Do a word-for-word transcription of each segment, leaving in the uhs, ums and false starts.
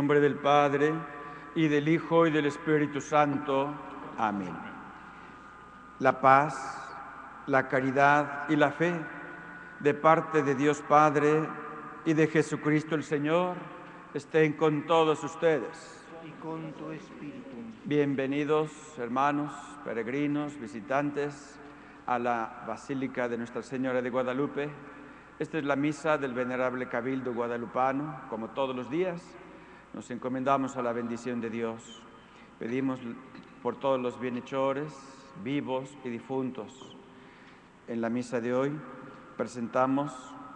nombre del Padre, y del Hijo, y del Espíritu Santo. Amén. La paz, la caridad y la fe, de parte de Dios Padre y de Jesucristo el Señor, estén con todos ustedes. Y con tu espíritu. Bienvenidos, hermanos, peregrinos, visitantes, a la Basílica de Nuestra Señora de Guadalupe. Esta es la misa del Venerable Cabildo Guadalupano. Como todos los días, nos encomendamos a la bendición de Dios. Pedimos por todos los bienhechores, vivos y difuntos. En la misa de hoy presentamos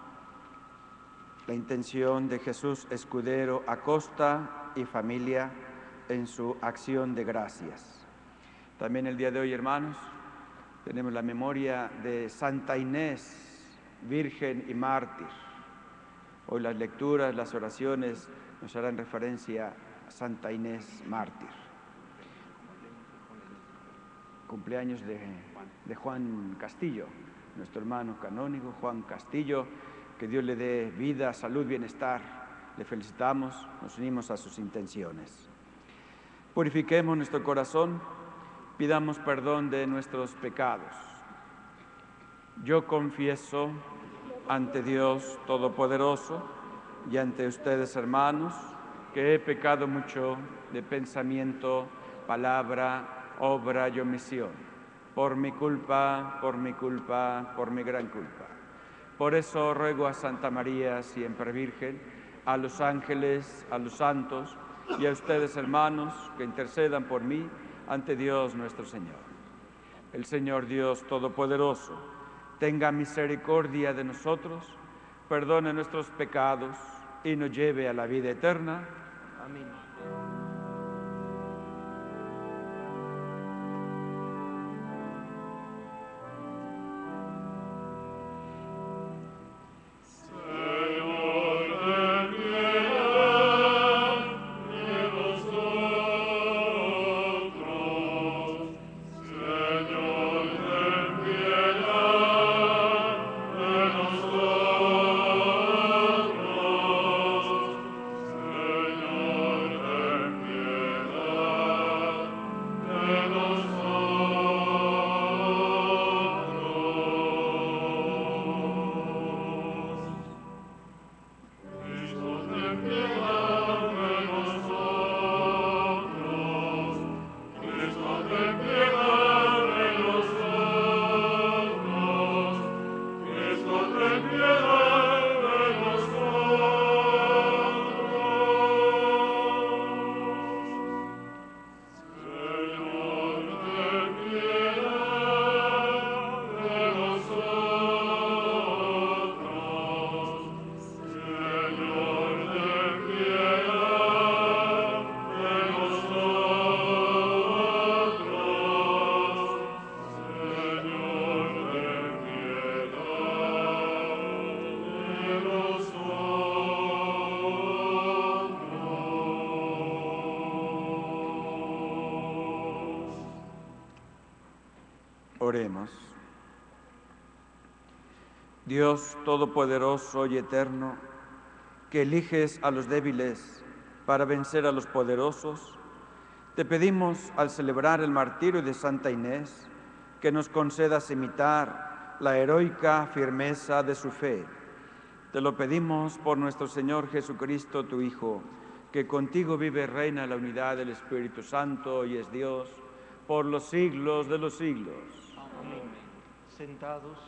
la intención de Jesús Escudero Acosta y familia en su acción de gracias. También el día de hoy, hermanos, tenemos la memoria de Santa Inés, virgen y mártir. Hoy las lecturas, las oraciones nos harán referencia a Santa Inés, mártir. Cumpleaños de, de Juan Castillo, nuestro hermano canónigo Juan Castillo. Que Dios le dé vida, salud, bienestar. Le felicitamos, nos unimos a sus intenciones. Purifiquemos nuestro corazón, pidamos perdón de nuestros pecados. Yo confieso ante Dios Todopoderoso y ante ustedes, hermanos, que he pecado mucho de pensamiento, palabra, obra y omisión, por mi culpa, por mi culpa, por mi gran culpa. Por eso ruego a Santa María, siempre Virgen, a los ángeles, a los santos y a ustedes, hermanos, que intercedan por mí ante Dios nuestro Señor. El Señor Dios Todopoderoso tenga misericordia de nosotros, perdone nuestros pecados y nos lleve a la vida eterna. Amén. Oremos. Dios Todopoderoso y Eterno, que eliges a los débiles para vencer a los poderosos, te pedimos, al celebrar el martirio de Santa Inés, que nos concedas imitar la heroica firmeza de su fe. Te lo pedimos por nuestro Señor Jesucristo, tu Hijo, que contigo vive y reina en la unidad del Espíritu Santo y es Dios por los siglos de los siglos. Amén. Sentados.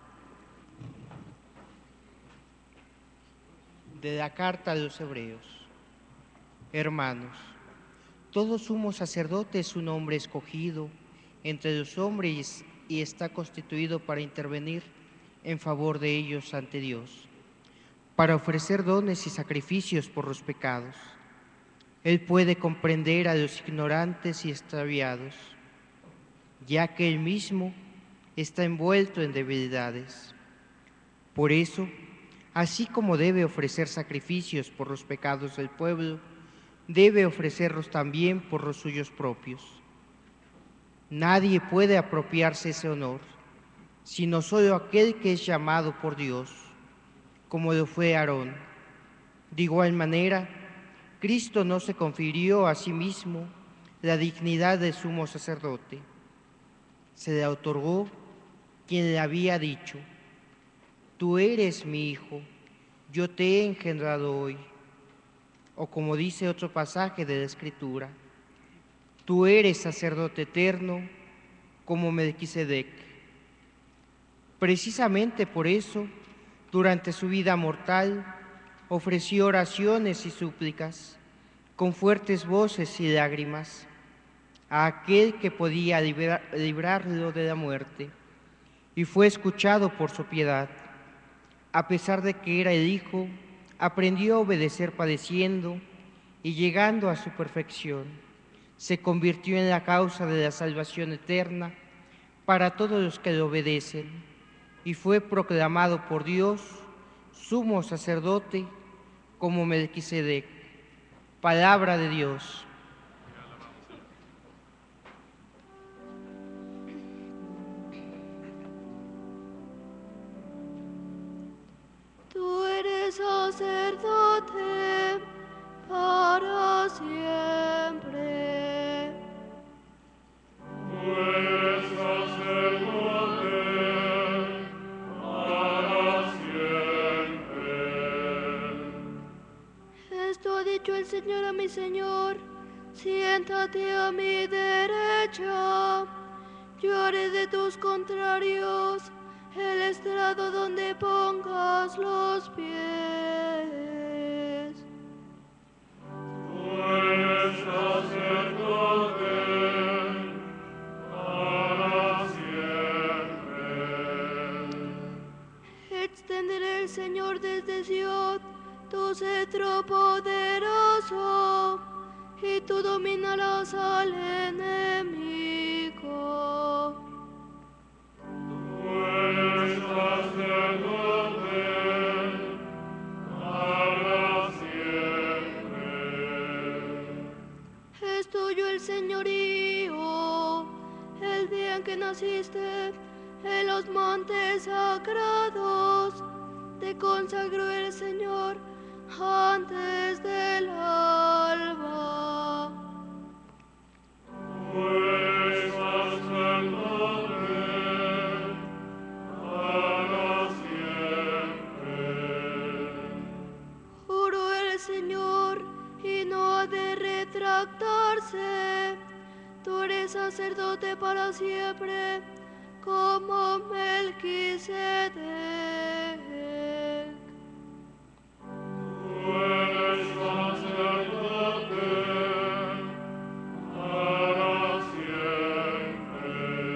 De la carta a los Hebreos. Hermanos, todo sumo sacerdote es un hombre escogido entre los hombres y está constituido para intervenir en favor de ellos ante Dios, para ofrecer dones y sacrificios por los pecados. Él puede comprender a los ignorantes y extraviados, ya que él mismo está envuelto en debilidades. Por eso, así como debe ofrecer sacrificios por los pecados del pueblo, debe ofrecerlos también por los suyos propios. Nadie puede apropiarse ese honor, sino solo aquel que es llamado por Dios, como lo fue Aarón. De igual manera, Cristo no se confirió a sí mismo la dignidad de sumo sacerdote. Se le otorgó quien le había dicho: tú eres mi hijo, yo te he engendrado hoy. O como dice otro pasaje de la Escritura: tú eres sacerdote eterno como Melquisedec. Precisamente por eso, durante su vida mortal, ofreció oraciones y súplicas, con fuertes voces y lágrimas, a aquel que podía librar, librarlo de la muerte, y fue escuchado por su piedad. A pesar de que era el Hijo, aprendió a obedecer padeciendo, y llegando a su perfección, se convirtió en la causa de la salvación eterna para todos los que le obedecen, y fue proclamado por Dios sumo sacerdote como Melquisedec. Palabra de Dios. Tú eres sacerdote para siempre. Tú eres sacerdote para siempre. Esto ha dicho el Señor a mi Señor: siéntate a mi derecha. Yo haré de tus contrarios el estrado donde pongas los pies. Tú eres sacerdote para siempre. Extenderé el Señor desde Sion tu cetro poderoso, y tú dominarás al enemigo. Tú eres sacerdote para siempre. Es tuyo el señorío, el día en que naciste en los montes sagrados, te consagró el Señor antes del alba. Tú eres sacerdote para siempre. Juró el Señor y no ha de retractarse. Tú eres sacerdote para siempre, como Melquisedec. Tú eres sacerdote para siempre.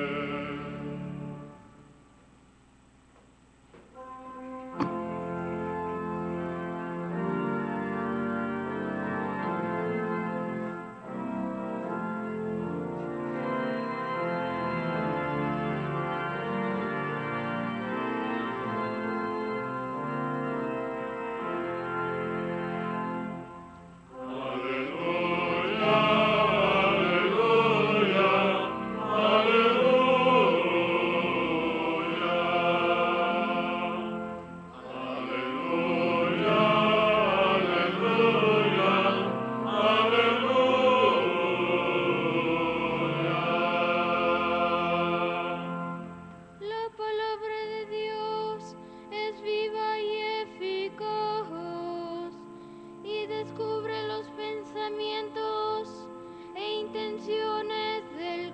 La palabra de Dios es viva y eficaz, y descubre los pensamientos e intenciones del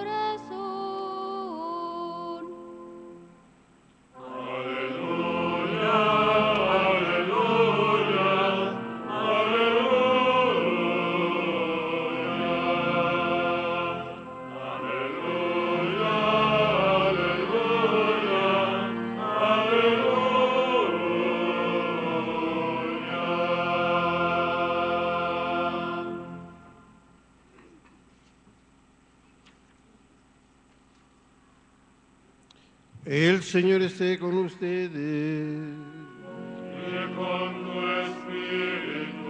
corazón. Aleluya, aleluya, aleluya, aleluya, aleluya. El Señor esté con ustedes. Y con tu espíritu.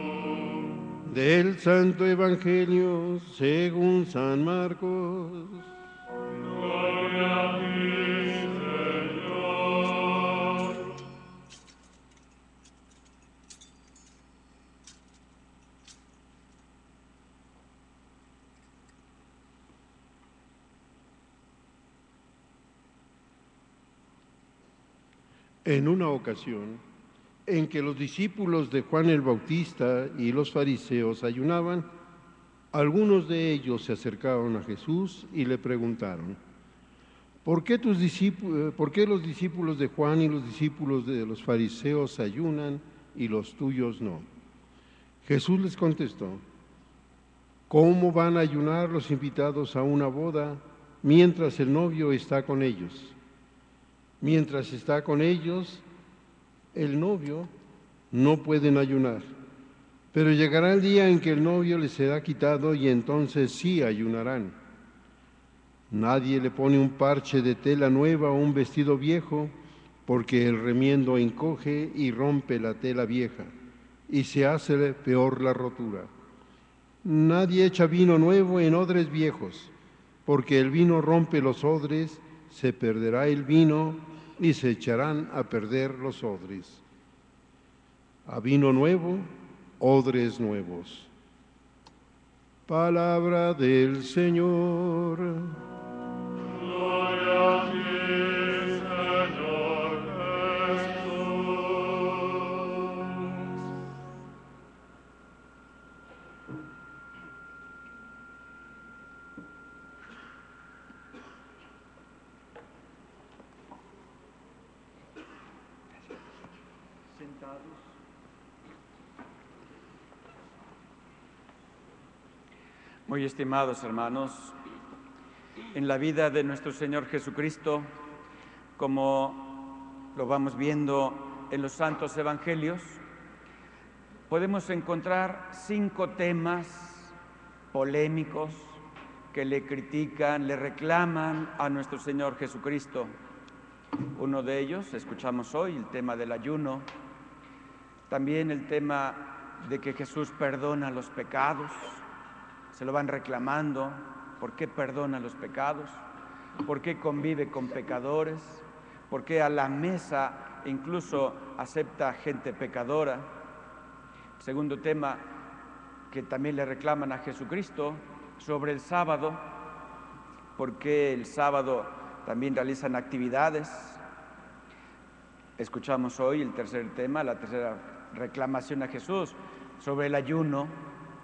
Del Santo Evangelio según San Marcos. Gloria a ti, Señor. En una ocasión, en que los discípulos de Juan el Bautista y los fariseos ayunaban, algunos de ellos se acercaron a Jesús y le preguntaron: ¿Por qué, tus discípulos, ¿Por qué los discípulos de Juan y los discípulos de los fariseos ayunan y los tuyos no? Jesús les contestó: ¿Cómo van a ayunar los invitados a una boda mientras el novio está con ellos? Mientras está con ellos, el novio, no pueden ayunar. Pero llegará el día en que el novio les será quitado y entonces sí ayunarán. Nadie le pone un parche de tela nueva o un vestido viejo, porque el remiendo encoge y rompe la tela vieja, y se hace peor la rotura. Nadie echa vino nuevo en odres viejos, porque el vino rompe los odres, se perderá el vino y se echarán a perder los odres. A vino nuevo, odres nuevos. Palabra del Señor. Gloria a ti, Señor Jesús. Sentados. Muy estimados hermanos, en la vida de nuestro Señor Jesucristo, como lo vamos viendo en los santos evangelios, podemos encontrar cinco temas polémicos que le critican, le reclaman a nuestro Señor Jesucristo. Uno de ellos, escuchamos hoy, el tema del ayuno, también el tema de que Jesús perdona los pecados. Se lo van reclamando: ¿por qué perdona los pecados? ¿Por qué convive con pecadores? ¿Por qué a la mesa incluso acepta gente pecadora? Segundo tema que también le reclaman a Jesucristo, sobre el sábado: ¿por qué el sábado también realizan actividades? Escuchamos hoy el tercer tema, la tercera reclamación a Jesús, sobre el ayuno.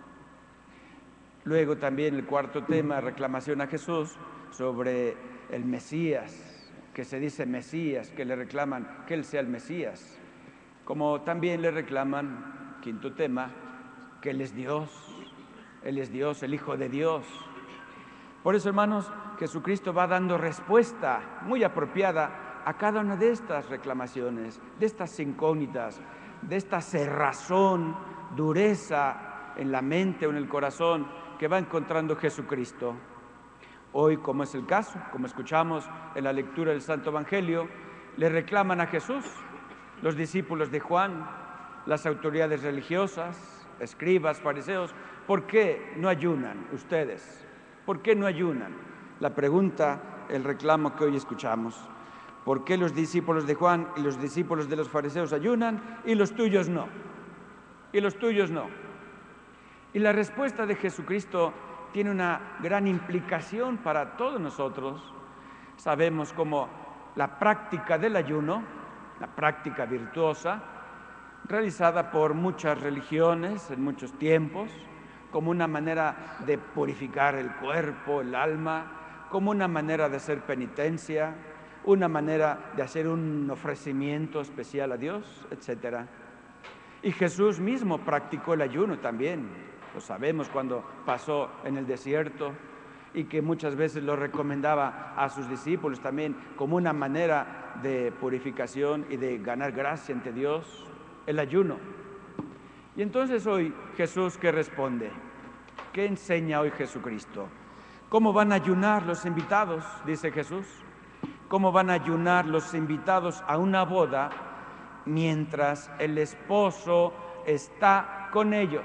Luego también el cuarto tema, reclamación a Jesús sobre el Mesías, que se dice Mesías, que le reclaman que Él sea el Mesías. Como también le reclaman, quinto tema, que Él es Dios, Él es Dios, el Hijo de Dios. Por eso, hermanos, Jesucristo va dando respuesta muy apropiada a cada una de estas reclamaciones, de estas incógnitas, de esta cerrazón, dureza en la mente o en el corazón que va encontrando Jesucristo. Hoy, como es el caso, como escuchamos en la lectura del Santo Evangelio, le reclaman a Jesús los discípulos de Juan, las autoridades religiosas, escribas, fariseos: ¿por qué no ayunan ustedes? ¿Por qué no ayunan? La pregunta, el reclamo que hoy escuchamos: ¿por qué los discípulos de Juan y los discípulos de los fariseos ayunan y los tuyos no? Y los tuyos no. Y la respuesta de Jesucristo tiene una gran implicación para todos nosotros. Sabemos cómo la práctica del ayuno, la práctica virtuosa, realizada por muchas religiones en muchos tiempos, como una manera de purificar el cuerpo, el alma, como una manera de hacer penitencia, una manera de hacer un ofrecimiento especial a Dios, etcétera. Y Jesús mismo practicó el ayuno también. Lo sabemos cuando pasó en el desierto y que muchas veces lo recomendaba a sus discípulos también como una manera de purificación y de ganar gracia ante Dios, el ayuno. Y entonces hoy Jesús, ¿qué responde? ¿Qué enseña hoy Jesucristo? ¿Cómo van a ayunar los invitados? Dice Jesús. ¿Cómo van a ayunar los invitados a una boda mientras el esposo está con ellos?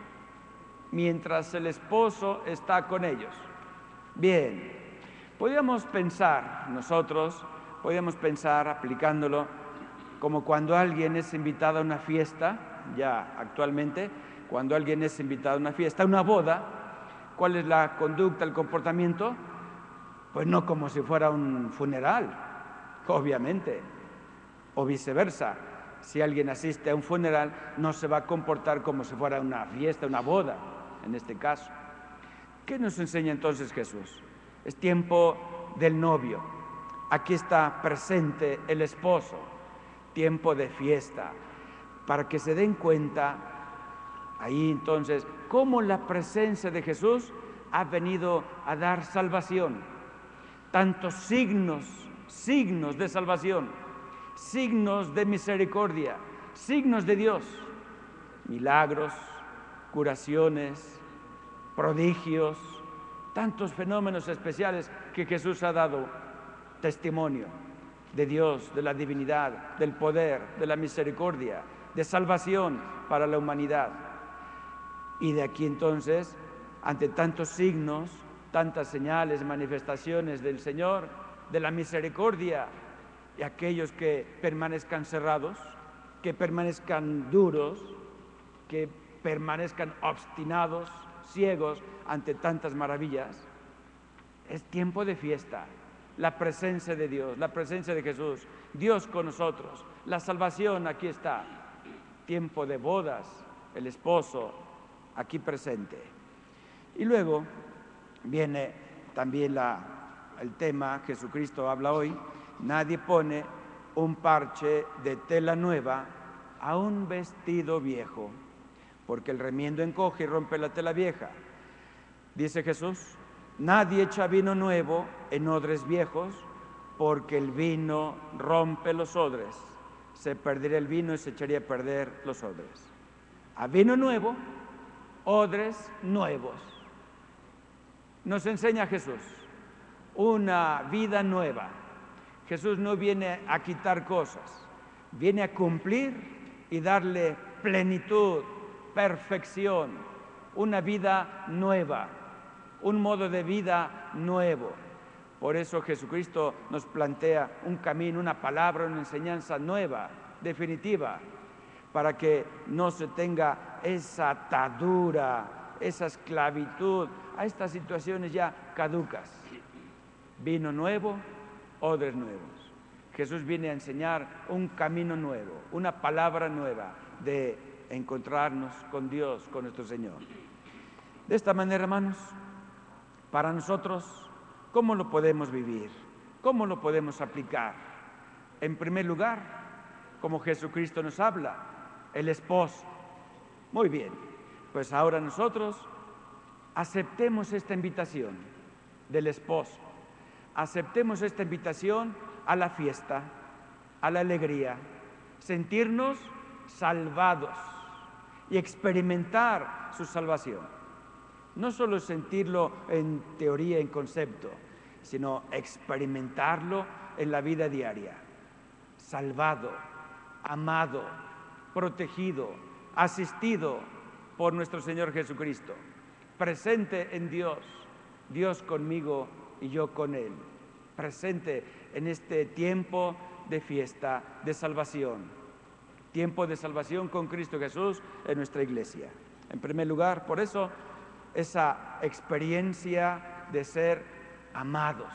Mientras el esposo está con ellos. Bien, podríamos pensar nosotros, podríamos pensar aplicándolo como cuando alguien es invitado a una fiesta, ya actualmente, cuando alguien es invitado a una fiesta, a una boda, ¿cuál es la conducta, el comportamiento? Pues no como si fuera un funeral, obviamente. O viceversa, si alguien asiste a un funeral, no se va a comportar como si fuera una fiesta, una boda, en este caso. ¿Qué nos enseña entonces Jesús? Es tiempo del novio. Aquí está presente el esposo, tiempo de fiesta, para que se den cuenta ahí entonces cómo la presencia de Jesús ha venido a dar salvación. Tantos signos, signos de salvación, signos de misericordia, signos de Dios, milagros, curaciones, prodigios, tantos fenómenos especiales que Jesús ha dado testimonio de Dios, de la divinidad, del poder, de la misericordia, de salvación para la humanidad. Y de aquí entonces, ante tantos signos, tantas señales, manifestaciones del Señor, de la misericordia, y aquellos que permanezcan cerrados, que permanezcan duros, que permanezcan obstinados, ciegos ante tantas maravillas, es tiempo de fiesta. La presencia de Dios, la presencia de Jesús, Dios con nosotros, la salvación aquí está. Tiempo de bodas, el esposo aquí presente. Y luego viene también la, el tema, Jesucristo habla hoy, nadie pone un parche de tela nueva a un vestido viejo, porque el remiendo encoge y rompe la tela vieja. Dice Jesús, nadie echa vino nuevo en odres viejos, porque el vino rompe los odres. Se perdería el vino y se echaría a perder los odres. A vino nuevo, odres nuevos. Nos enseña Jesús una vida nueva. Jesús no viene a quitar cosas, viene a cumplir y darle plenitud, perfección, una vida nueva, un modo de vida nuevo. Por eso Jesucristo nos plantea un camino, una palabra, una enseñanza nueva, definitiva, para que no se tenga esa atadura, esa esclavitud a estas situaciones ya caducas. Vino nuevo, odres nuevos. Jesús viene a enseñar un camino nuevo, una palabra nueva de encontrarnos con Dios, con nuestro Señor. De esta manera, hermanos, para nosotros, ¿cómo lo podemos vivir? ¿Cómo lo podemos aplicar? En primer lugar, como Jesucristo nos habla, el esposo. Muy bien, pues ahora nosotros aceptemos esta invitación del esposo. Aceptemos esta invitación a la fiesta, a la alegría, sentirnos salvados y experimentar su salvación. No solo sentirlo en teoría, en concepto, sino experimentarlo en la vida diaria. Salvado, amado, protegido, asistido por nuestro Señor Jesucristo, presente en Dios, Dios conmigo y yo con Él, presente en este tiempo de fiesta, de salvación, tiempo de salvación con Cristo Jesús en nuestra iglesia. En primer lugar, por eso, esa experiencia de ser amados,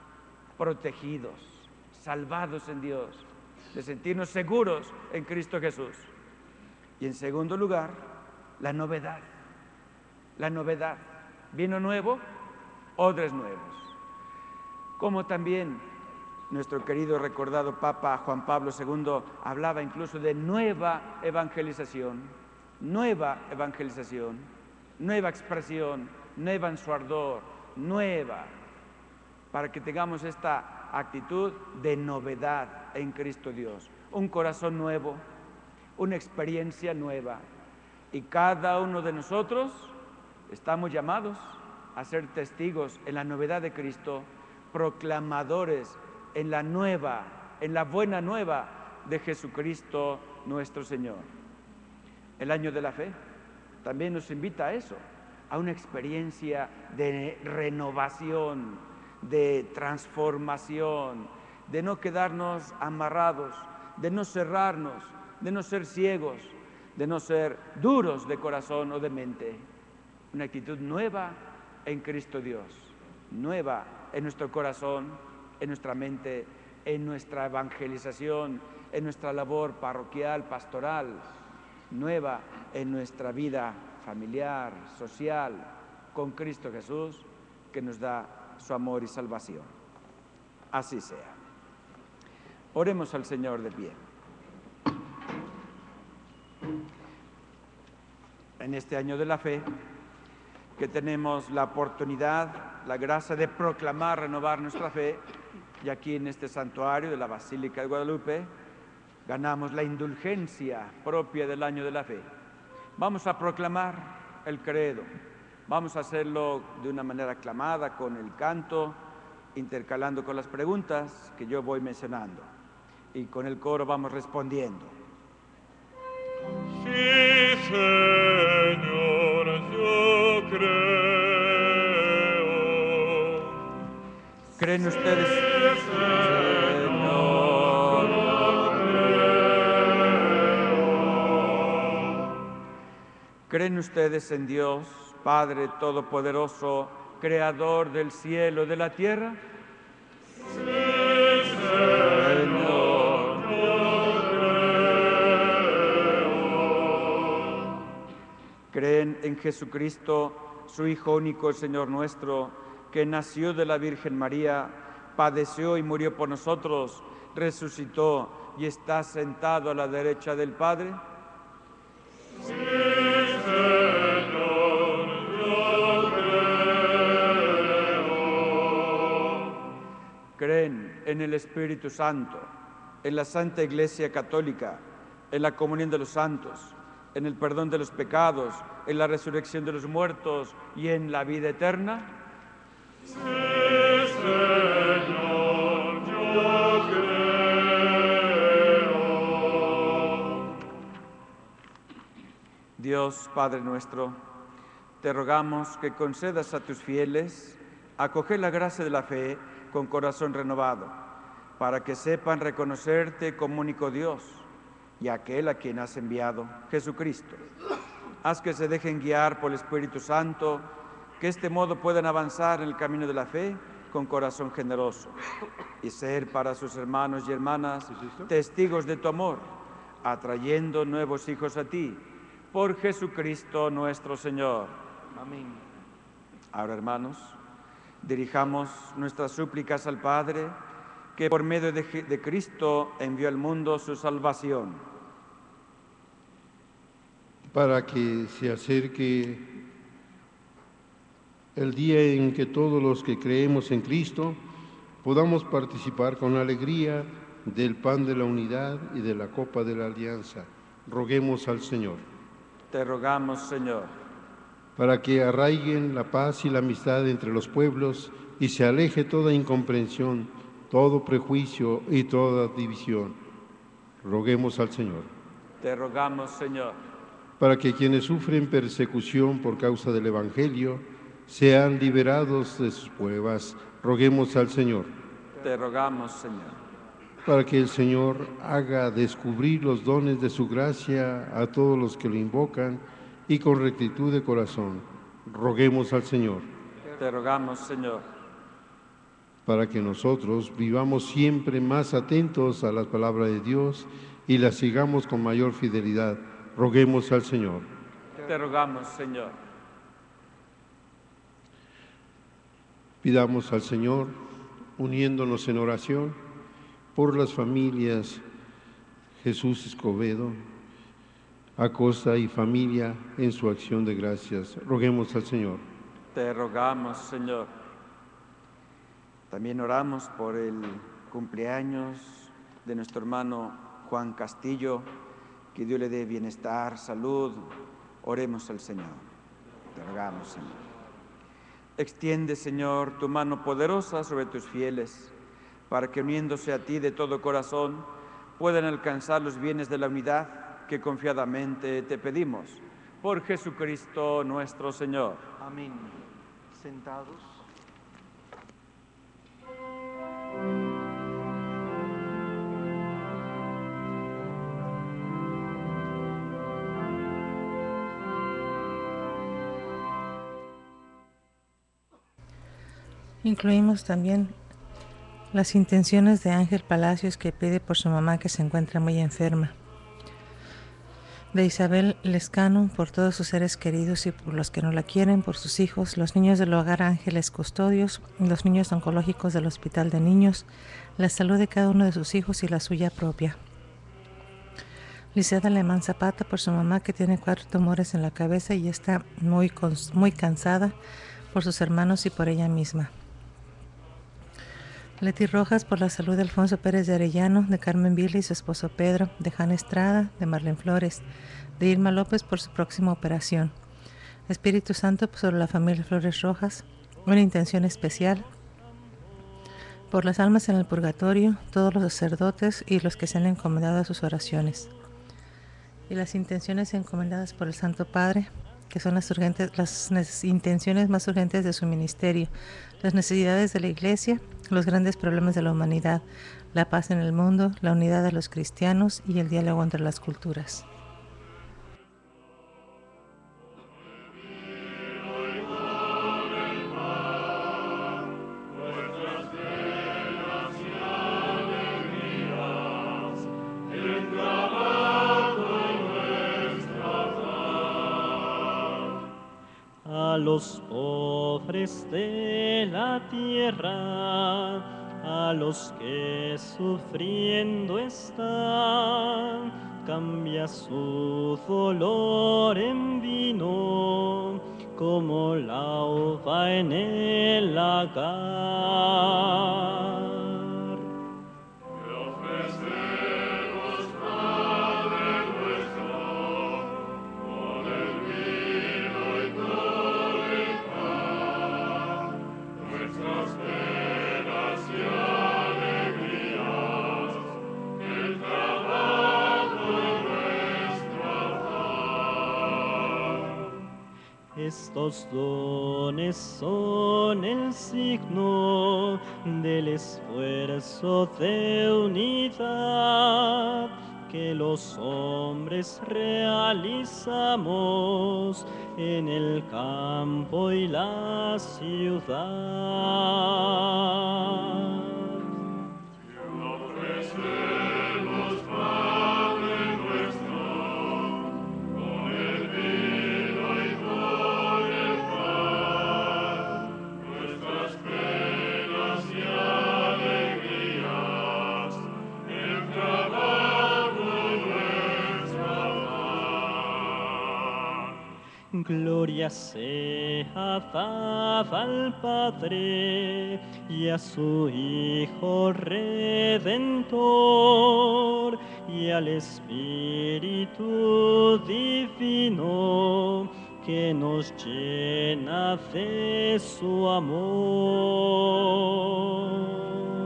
protegidos, salvados en Dios, de sentirnos seguros en Cristo Jesús. Y en segundo lugar, la novedad, la novedad, vino nuevo, odres nuevos. Como también nuestro querido recordado Papa Juan Pablo segundo hablaba incluso de nueva evangelización, nueva evangelización, nueva expresión, nueva en su ardor, nueva, para que tengamos esta actitud de novedad en Cristo Dios, un corazón nuevo, una experiencia nueva. Y cada uno de nosotros estamos llamados a ser testigos en la novedad de Cristo, proclamadores en la nueva, en la buena nueva de Jesucristo nuestro Señor. El año de la fe también nos invita a eso, a una experiencia de renovación, de transformación, de no quedarnos amarrados, de no cerrarnos, de no ser ciegos, de no ser duros de corazón o de mente. Una actitud nueva en Cristo Dios, nueva en nuestro corazón, en nuestra mente, en nuestra evangelización, en nuestra labor parroquial, pastoral, nueva en nuestra vida familiar, social, con Cristo Jesús, que nos da su amor y salvación. Así sea. Oremos al Señor de pie. En este año de la fe, que tenemos la oportunidad, la gracia de proclamar, renovar nuestra fe, y aquí en este santuario de la Basílica de Guadalupe, ganamos la indulgencia propia del año de la fe. Vamos a proclamar el credo. Vamos a hacerlo de una manera aclamada, con el canto, intercalando con las preguntas que yo voy mencionando. Y con el coro vamos respondiendo. Sí, Señor, yo creo. ¿Creen ustedes? Sí, Señor, yo creo. ¿Creen ustedes en Dios, Padre Todopoderoso, Creador del cielo y de la tierra? Sí, Señor, yo creo. ¿Creen en Jesucristo, su Hijo único, el Señor nuestro, que nació de la Virgen María, padeció y murió por nosotros, resucitó y está sentado a la derecha del Padre? Sí, Señor, yo creo. ¿Creen en el Espíritu Santo, en la Santa Iglesia Católica, en la comunión de los santos, en el perdón de los pecados, en la resurrección de los muertos y en la vida eterna? Sí, Señor, yo creo. Dios, Padre nuestro, te rogamos que concedas a tus fieles acoger la gracia de la fe con corazón renovado, para que sepan reconocerte como único Dios y aquel a quien has enviado, Jesucristo. Haz que se dejen guiar por el Espíritu Santo, que de este modo puedan avanzar en el camino de la fe con corazón generoso y ser para sus hermanos y hermanas testigos de tu amor, atrayendo nuevos hijos a ti, por Jesucristo nuestro Señor. Amén. Ahora, hermanos, dirijamos nuestras súplicas al Padre, que por medio de, de Cristo envió al mundo su salvación. Para que se acerque el día en que todos los que creemos en Cristo podamos participar con alegría del pan de la unidad y de la copa de la alianza. Roguemos al Señor. Te rogamos, Señor. Para que arraiguen la paz y la amistad entre los pueblos y se aleje toda incomprensión, todo prejuicio y toda división. Roguemos al Señor. Te rogamos, Señor. Para que quienes sufren persecución por causa del Evangelio sean liberados de sus pruebas. Roguemos al Señor. Te rogamos, Señor. Para que el Señor haga descubrir los dones de su gracia a todos los que lo invocan y con rectitud de corazón. Roguemos al Señor. Te rogamos, Señor. Para que nosotros vivamos siempre más atentos a la palabra de Dios y la sigamos con mayor fidelidad. Roguemos al Señor. Te rogamos, Señor. Pidamos al Señor, uniéndonos en oración, por las familias Jesús Escobedo, Acosta y familia en su acción de gracias. Roguemos al Señor. Te rogamos, Señor. También oramos por el cumpleaños de nuestro hermano Juan Castillo, que Dios le dé bienestar, salud. Oremos al Señor. Te rogamos, Señor. Extiende, Señor, tu mano poderosa sobre tus fieles, para que uniéndose a ti de todo corazón puedan alcanzar los bienes de la unidad que confiadamente te pedimos. Por Jesucristo nuestro Señor. Amén. Sentados. Incluimos también Las intenciones de Ángel Palacios, que pide por su mamá que se encuentra muy enferma. De Isabel Lescano, por todos sus seres queridos y por los que no la quieren, por sus hijos, los niños del hogar Ángeles Custodios, los niños oncológicos del Hospital de Niños, la salud de cada uno de sus hijos y la suya propia. Liseta Alemán Zapata, por su mamá, que tiene cuatro tumores en la cabeza y está muy, muy cansada, por sus hermanos y por ella misma. Leti Rojas, por la salud de Alfonso Pérez de Arellano, de Carmen Vila y su esposo Pedro, de Jana Estrada, de Marlene Flores, de Irma López por su próxima operación. Espíritu Santo, sobre la familia Flores Rojas, una intención especial por las almas en el purgatorio, todos los sacerdotes y los que se han encomendado a sus oraciones. Y las intenciones encomendadas por el Santo Padre, que son las, urgentes, las intenciones más urgentes de su ministerio, las necesidades de la Iglesia, los grandes problemas de la humanidad, la paz en el mundo, la unidad de los cristianos y el diálogo entre las culturas. A los pobres de la tierra, a los que sufriendo están, cambia su dolor en vino, como la uva en el lagar. Estos dones son el signo del esfuerzo de unidad que los hombres realizamos en el campo y la ciudad. Gloria sea dada al Padre y a su Hijo Redentor y al Espíritu Divino que nos llena de su amor.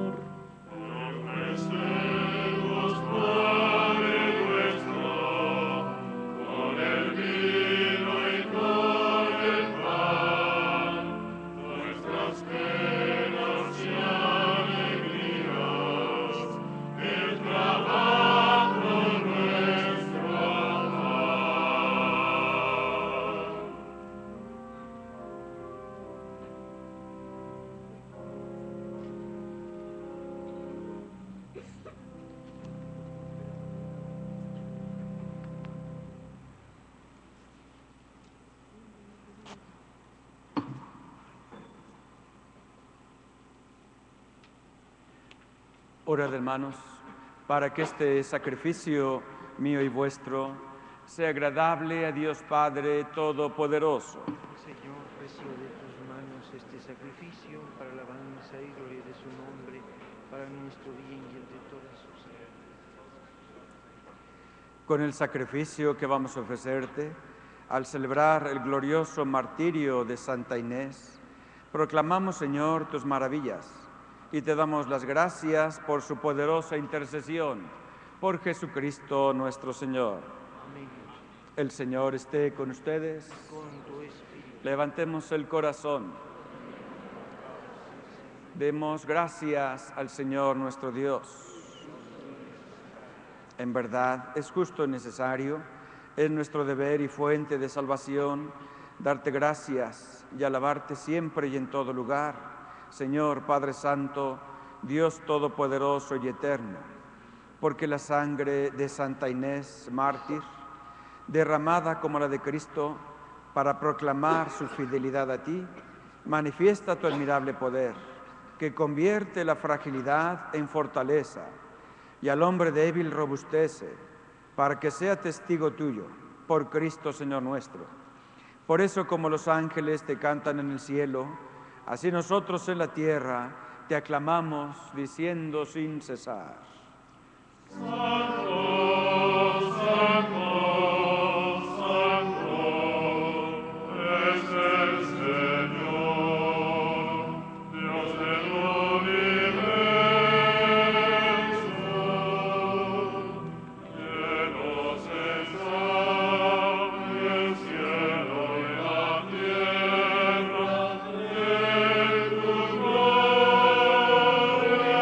Orad, hermanos, para que este sacrificio mío y vuestro sea agradable a Dios Padre Todopoderoso. Señor, recibe de tus manos este sacrificio para la alabanza y gloria de su nombre, para nuestro bien y el de toda su sociedad. Con el sacrificio que vamos a ofrecerte, al celebrar el glorioso martirio de Santa Inés, proclamamos, Señor, tus maravillas y te damos las gracias por su poderosa intercesión, por Jesucristo nuestro Señor. Amén. El Señor esté con ustedes. Con tu espíritu. Levantemos el corazón. Demos gracias al Señor nuestro Dios. En verdad, es justo y necesario, es nuestro deber y fuente de salvación, darte gracias y alabarte siempre y en todo lugar, Señor Padre Santo, Dios Todopoderoso y Eterno, porque la sangre de Santa Inés, mártir, derramada como la de Cristo, para proclamar su fidelidad a ti, manifiesta tu admirable poder, que convierte la fragilidad en fortaleza y al hombre débil robustece, para que sea testigo tuyo, por Cristo Señor nuestro. Por eso, como los ángeles te cantan en el cielo, así nosotros en la tierra te aclamamos diciendo sin cesar. Santo, Santo, Santo es el Señor, Dios del universo. Llenos están el cielo y la tierra de tu gloria.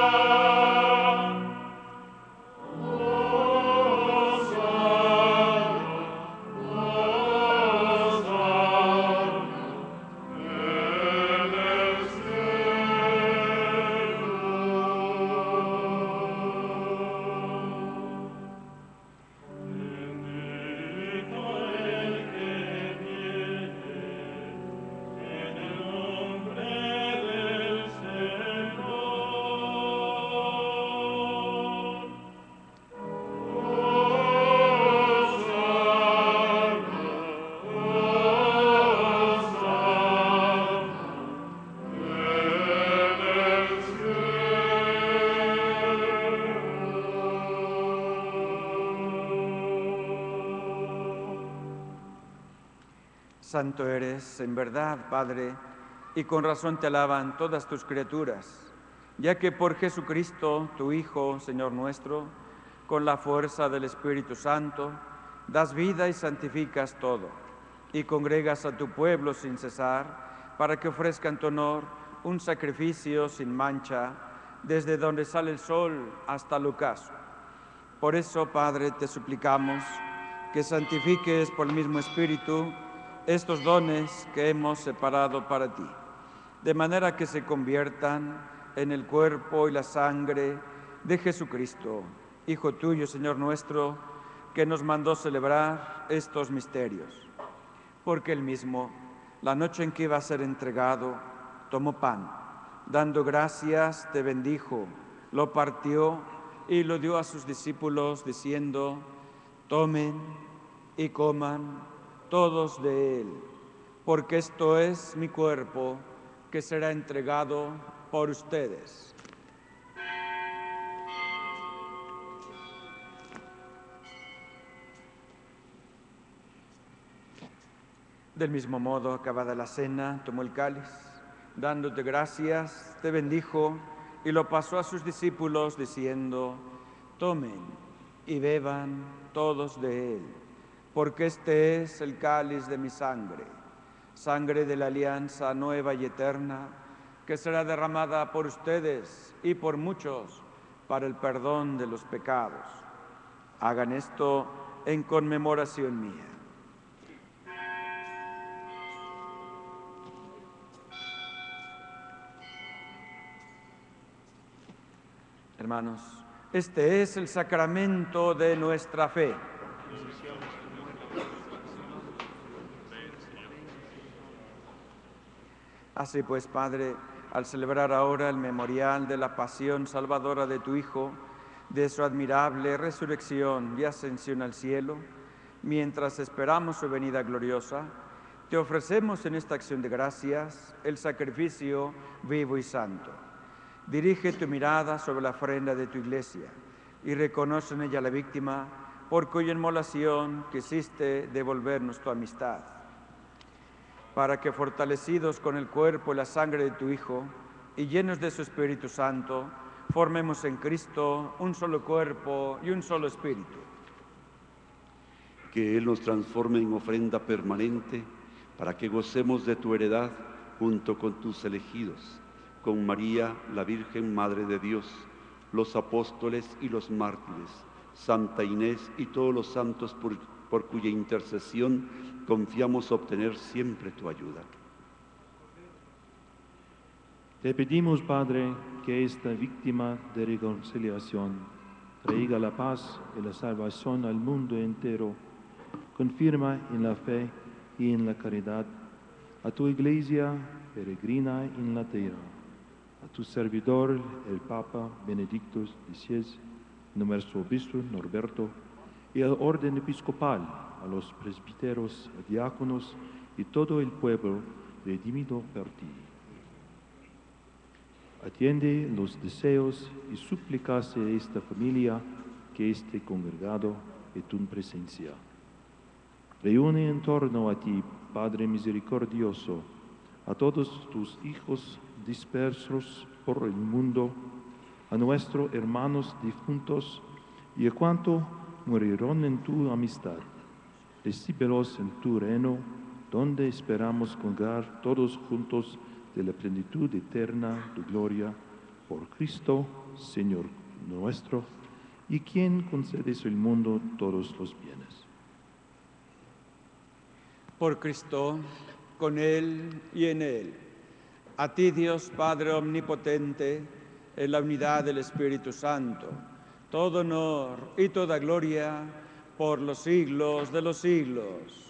Santo eres, en verdad, Padre, y con razón te alaban todas tus criaturas, ya que por Jesucristo, tu Hijo, Señor nuestro, con la fuerza del Espíritu Santo, das vida y santificas todo, y congregas a tu pueblo sin cesar, para que ofrezca en tu honor un sacrificio sin mancha, desde donde sale el sol hasta el ocaso. Por eso, Padre, te suplicamos que santifiques por el mismo Espíritu estos dones que hemos separado para ti, de manera que se conviertan en el cuerpo y la sangre de Jesucristo, Hijo tuyo, Señor nuestro, que nos mandó celebrar estos misterios. Porque él mismo, la noche en que iba a ser entregado, tomó pan, dando gracias, te bendijo, lo partió y lo dio a sus discípulos, diciendo: tomen y coman todos de él, porque esto es mi cuerpo, que será entregado por ustedes. Del mismo modo, acabada la cena, tomó el cáliz, dándote gracias, te bendijo y lo pasó a sus discípulos, diciendo: tomen y beban todos de él, porque este es el cáliz de mi sangre, sangre de la alianza nueva y eterna, que será derramada por ustedes y por muchos para el perdón de los pecados. Hagan esto en conmemoración mía. Hermanos, este es el sacramento de nuestra fe. Así pues, Padre, al celebrar ahora el memorial de la pasión salvadora de tu Hijo, de su admirable resurrección y ascensión al cielo, mientras esperamos su venida gloriosa, te ofrecemos en esta acción de gracias el sacrificio vivo y santo. Dirige tu mirada sobre la ofrenda de tu Iglesia y reconoce en ella la víctima por cuya inmolación quisiste devolvernos tu amistad, para que, fortalecidos con el cuerpo y la sangre de tu Hijo y llenos de su Espíritu Santo, formemos en Cristo un solo cuerpo y un solo espíritu. Que Él nos transforme en ofrenda permanente para que gocemos de tu heredad junto con tus elegidos, con María, la Virgen Madre de Dios, los apóstoles y los mártires, Santa Inés y todos los santos por, por cuya intercesión confiamos obtener siempre tu ayuda. Te pedimos, Padre, que esta víctima de reconciliación traiga la paz y la salvación al mundo entero. Confirma en la fe y en la caridad a tu iglesia peregrina en la tierra, a tu servidor, el Papa Benedicto dieciséis, nuestro obispo Norberto, y al orden episcopal, a los presbíteros, a diáconos y todo el pueblo redimido por ti. Atiende los deseos y súplicas de esta familia que esté congregado en tu presencia. Reúne en torno a ti, Padre misericordioso, a todos tus hijos dispersos por el mundo, a nuestros hermanos difuntos y a cuanto murieron en tu amistad. Recíbelos en tu reino, donde esperamos colgar todos juntos de la plenitud eterna de gloria por Cristo, Señor nuestro, y quien concedes al mundo todos los bienes. Por Cristo, con Él y en Él, a ti Dios Padre Omnipotente, en la unidad del Espíritu Santo, todo honor y toda gloria por los siglos de los siglos.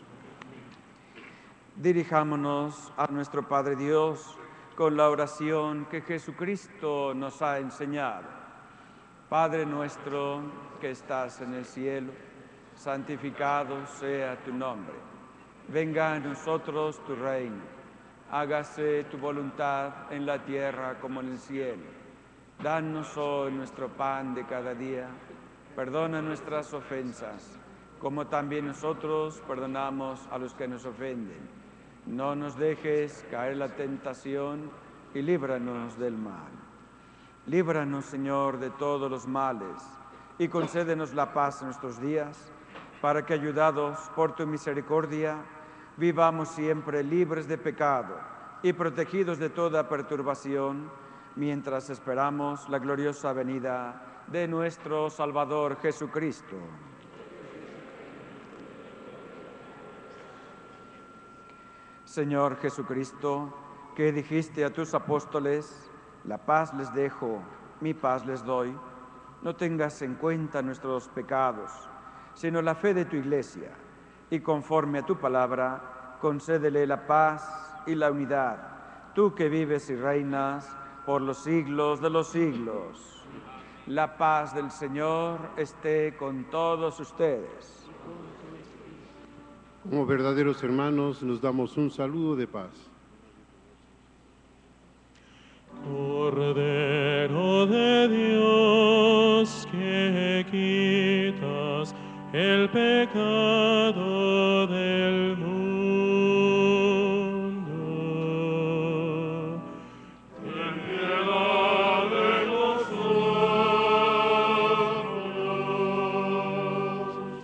Dirijámonos a nuestro Padre Dios con la oración que Jesucristo nos ha enseñado. Padre nuestro que estás en el cielo, santificado sea tu nombre. Venga a nosotros tu reino. Hágase tu voluntad en la tierra como en el cielo. Danos hoy nuestro pan de cada día. Perdona nuestras ofensas, como también nosotros perdonamos a los que nos ofenden. No nos dejes caer en la tentación y líbranos del mal. Líbranos, Señor, de todos los males y concédenos la paz en nuestros días, para que, ayudados por tu misericordia, vivamos siempre libres de pecado y protegidos de toda perturbación, mientras esperamos la gloriosa venida de nuestro Salvador Jesucristo. Señor Jesucristo, que dijiste a tus apóstoles, la paz les dejo, mi paz les doy, no tengas en cuenta nuestros pecados, sino la fe de tu Iglesia, y conforme a tu palabra, concédele la paz y la unidad, tú que vives y reinas por los siglos de los siglos. La paz del Señor esté con todos ustedes. Como verdaderos hermanos, nos damos un saludo de paz. Cordero de Dios, que quitas el pecado del mundo, ten piedad de nosotros.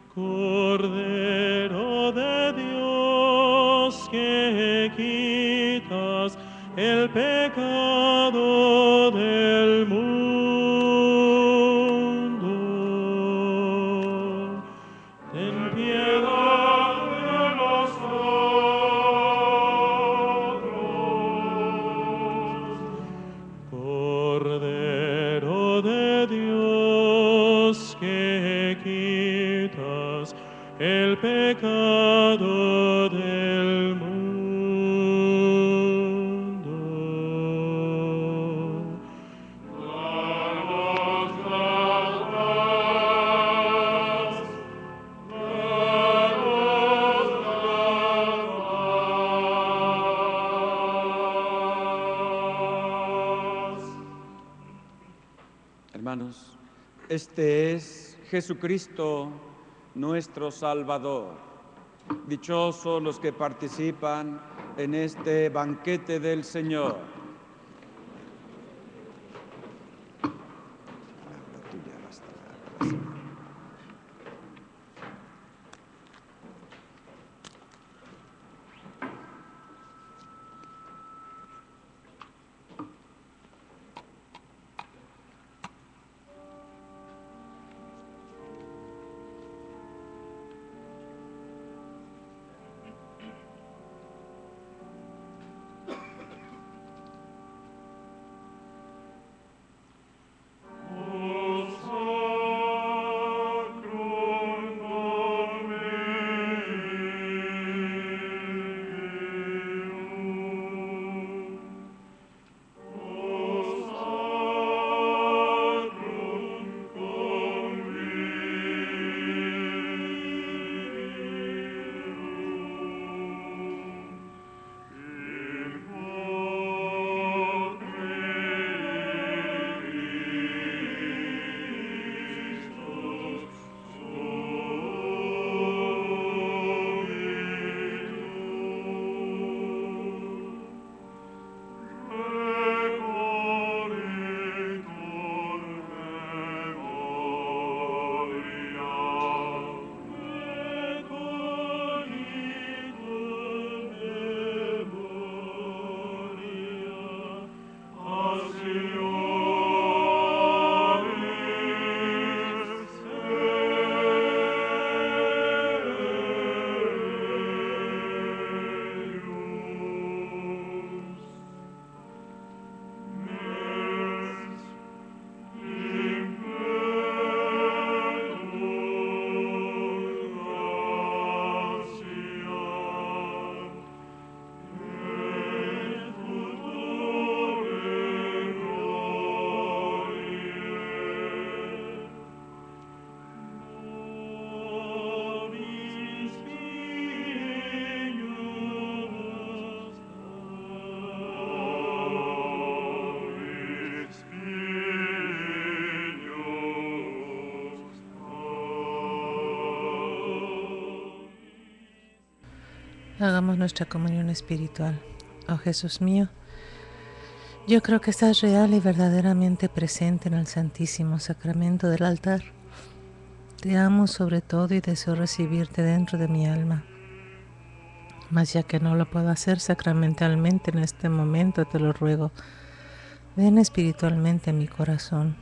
Cordero de Dios, que quitas el pecado del mundo, ten piedad de nosotros. Cordero de Dios, que quitas el pecado del mundo, Hermanos, este es Jesucristo, nuestro Salvador. Dichosos los que participan en este banquete del Señor. Hagamos nuestra comunión espiritual. Oh Jesús mío, yo creo que estás real y verdaderamente presente en el Santísimo Sacramento del altar. Te amo sobre todo y deseo recibirte dentro de mi alma. Mas ya que no lo puedo hacer sacramentalmente en este momento, te lo ruego, ven espiritualmente a mi corazón.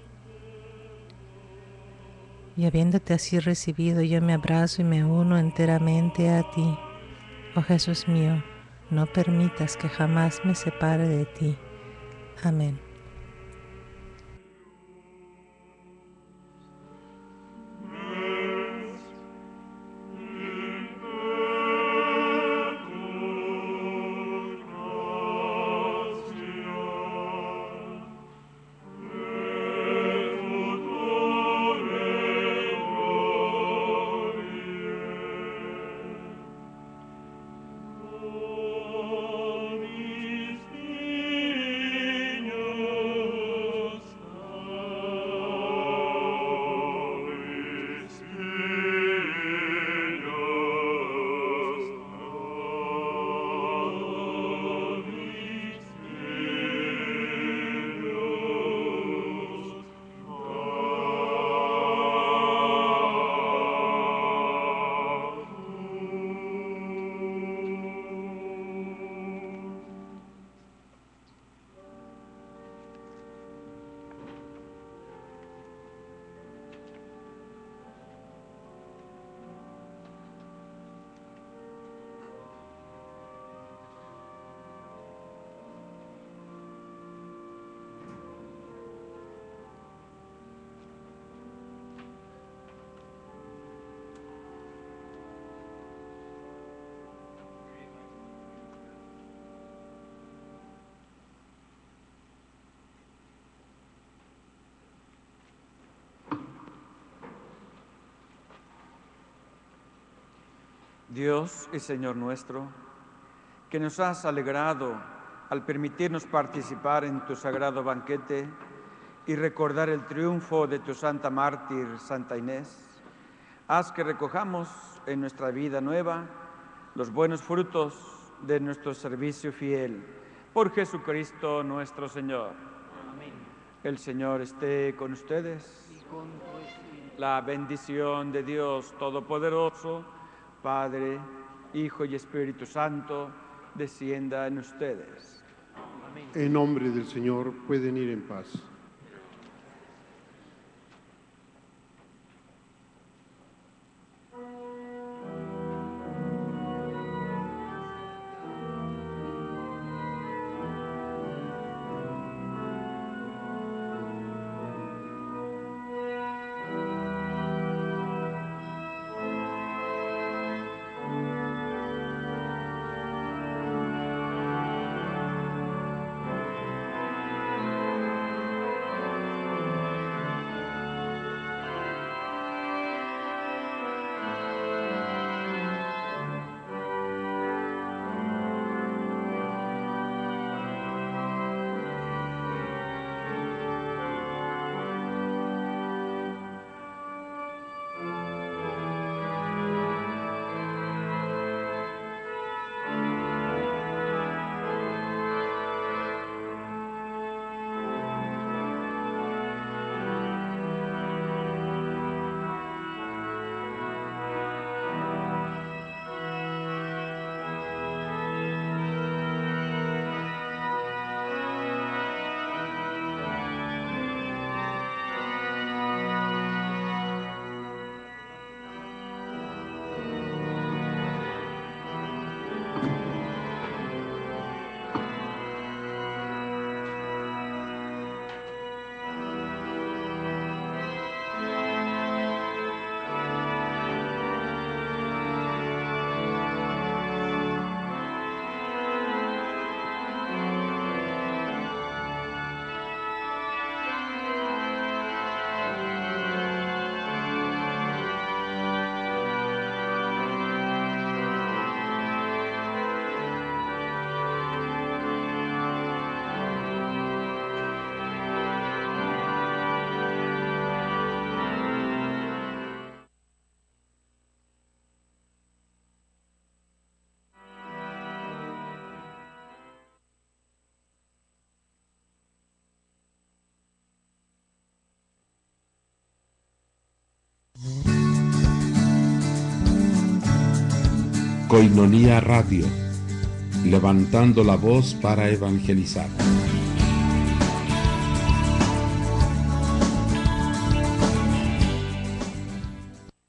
Y habiéndote así recibido, yo me abrazo y me uno enteramente a ti. Oh Jesús mío, no permitas que jamás me separe de ti. Amén. Dios y Señor nuestro, que nos has alegrado al permitirnos participar en tu sagrado banquete y recordar el triunfo de tu santa mártir, Santa Inés, haz que recojamos en nuestra vida nueva los buenos frutos de nuestro servicio fiel. Por Jesucristo nuestro Señor. Amén. El Señor esté con ustedes. Y con tu espíritu. La bendición de Dios Todopoderoso, Padre, Hijo y Espíritu Santo, descienda en ustedes. Amén. En nombre del Señor pueden ir en paz. Coinonía Radio, levantando la voz para evangelizar.